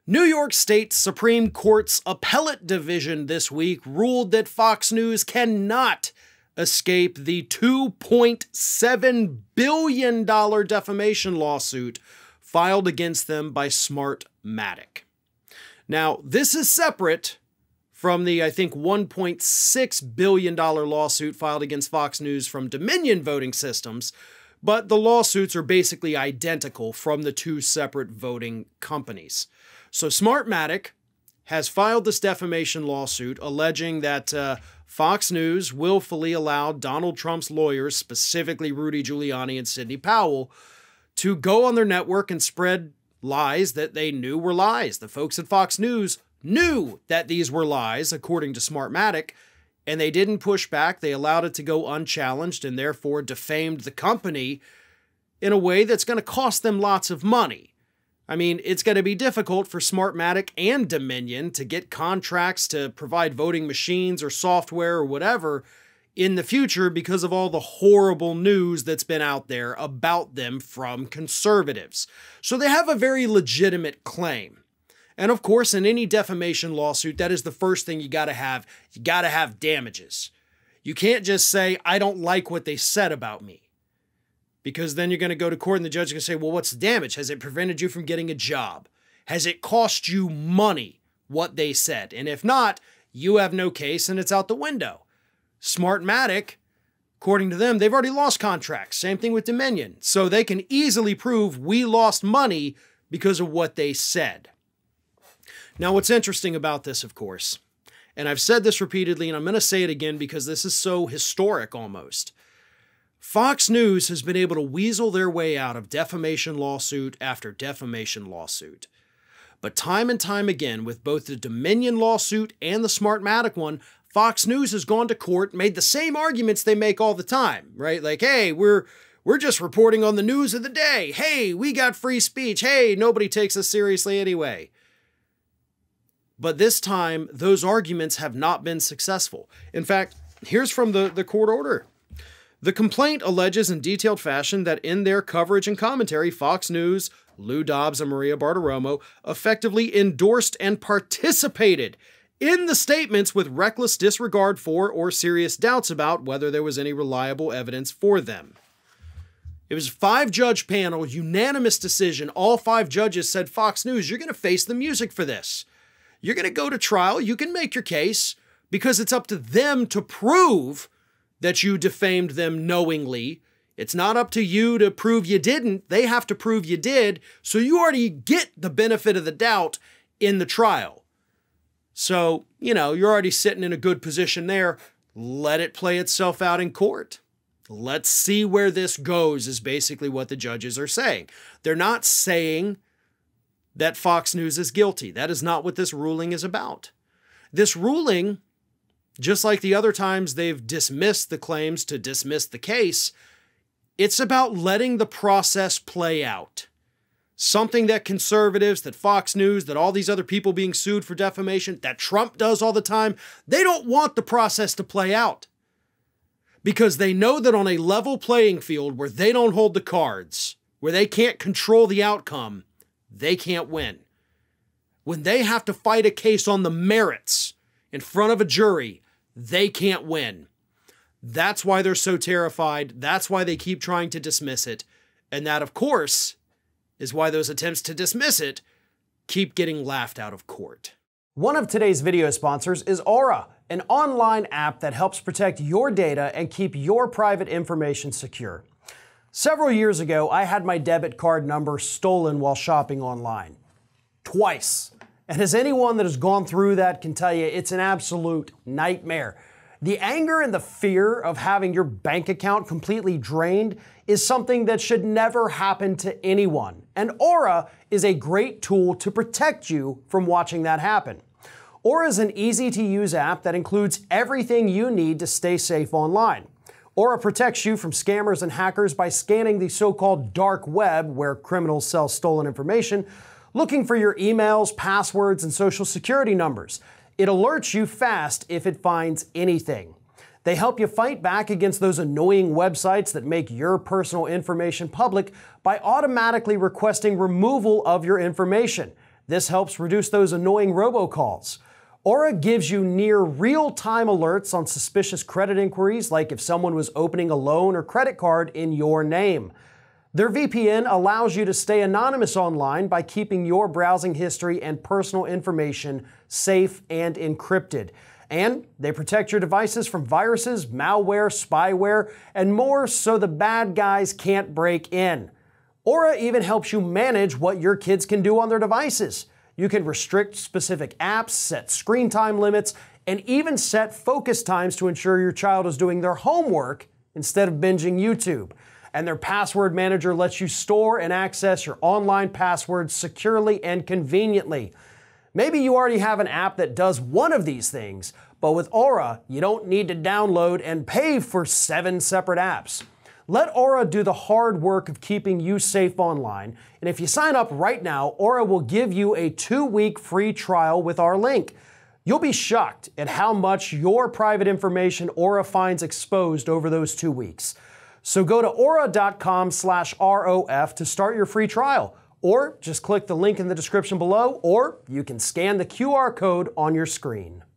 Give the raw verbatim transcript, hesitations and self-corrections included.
New York State Supreme Court's Appellate Division this week ruled that Fox News cannot escape the two point seven billion dollars defamation lawsuit filed against them by Smart Matic. Now, this is separate from the, I think, one point six billion dollars lawsuit filed against Fox News from Dominion Voting Systems, but the lawsuits are basically identical from the two separate voting companies. So Smartmatic has filed this defamation lawsuit alleging that uh, Fox News willfully allowed Donald Trump's lawyers, specifically Rudy Giuliani and Sidney Powell, to go on their network and spread lies that they knew were lies. The folks at Fox News knew that these were lies, according to Smartmatic, and they didn't push back. They allowed it to go unchallenged and therefore defamed the company in a way that's going to cost them lots of money. I mean, it's going to be difficult for Smartmatic and Dominion to get contracts to provide voting machines or software or whatever in the future because of all the horrible news that's been out there about them from conservatives. So they have a very legitimate claim. And of course, in any defamation lawsuit, that is the first thing you got to have. You got to have damages. You can't just say, I don't like what they said about me. Because then you're going to go to court and the judge is going to say, well, what's the damage? Has it prevented you from getting a job? Has it cost you money, what they said? And if not, you have no case and it's out the window. Smartmatic, according to them, they've already lost contracts. Same thing with Dominion. So they can easily prove we lost money because of what they said. Now, what's interesting about this, of course, and I've said this repeatedly, and I'm going to say it again because this is so historic almost. Fox News has been able to weasel their way out of defamation lawsuit after defamation lawsuit. But time and time again, with both the Dominion lawsuit and the Smartmatic one, Fox News has gone to court, made the same arguments they make all the time, right? Like, hey, we're we're just reporting on the news of the day. Hey, we got free speech. Hey, nobody takes us seriously anyway. But this time, those arguments have not been successful. In fact, here's from the, the court order. The complaint alleges in detailed fashion that in their coverage and commentary, Fox News, Lou Dobbs, and Maria Bartiromo effectively endorsed and participated in the statements with reckless disregard for or serious doubts about whether there was any reliable evidence for them. It was a five-judge panel, unanimous decision. All five judges said, Fox News, you're going to face the music for this. You're going to go to trial. You can make your case because it's up to them to prove that you defamed them knowingly. It's not up to you to prove you didn't. They have to prove you did. So you already get the benefit of the doubt in the trial. So, you know, you're already sitting in a good position there. Let it play itself out in court. Let's see where this goes is basically what the judges are saying. They're not saying that Fox News is guilty. That is not what this ruling is about. This ruling, just like the other times they've dismissed the claims to dismiss the case, it's about letting the process play out. Something that conservatives, that Fox News, that all these other people being sued for defamation, that Trump does all the time, they don't want the process to play out. Because they know that on a level playing field where they don't hold the cards, where they can't control the outcome, they can't win. When they have to fight a case on the merits in front of a jury, they can't win. That's why they're so terrified. That's why they keep trying to dismiss it. And that, of course, is why those attempts to dismiss it keep getting laughed out of court. One of today's video sponsors is Aura, an online app that helps protect your data and keep your private information secure. Several years ago, I had my debit card number stolen while shopping online. Twice. And as anyone that has gone through that can tell you, it's an absolute nightmare. The anger and the fear of having your bank account completely drained is something that should never happen to anyone. And Aura is a great tool to protect you from watching that happen. Aura is an easy-to-use app that includes everything you need to stay safe online. Aura protects you from scammers and hackers by scanning the so-called dark web, where criminals sell stolen information, looking for your emails, passwords, and social security numbers. It alerts you fast if it finds anything. They help you fight back against those annoying websites that make your personal information public by automatically requesting removal of your information. This helps reduce those annoying robocalls. Aura gives you near real-time alerts on suspicious credit inquiries, like if someone was opening a loan or credit card in your name. Their V P N allows you to stay anonymous online by keeping your browsing history and personal information safe and encrypted. And they protect your devices from viruses, malware, spyware, and more so the bad guys can't break in. Aura even helps you manage what your kids can do on their devices. You can restrict specific apps, set screen time limits, and even set focus times to ensure your child is doing their homework instead of binging YouTube. And their password manager lets you store and access your online passwords securely and conveniently. Maybe you already have an app that does one of these things, but with Aura, you don't need to download and pay for seven separate apps. Let Aura do the hard work of keeping you safe online, and if you sign up right now, Aura will give you a two-week free trial with our link. You'll be shocked at how much your private information Aura finds exposed over those two weeks. So go to aura.com slash ROF to start your free trial, or just click the link in the description below, or you can scan the Q R code on your screen.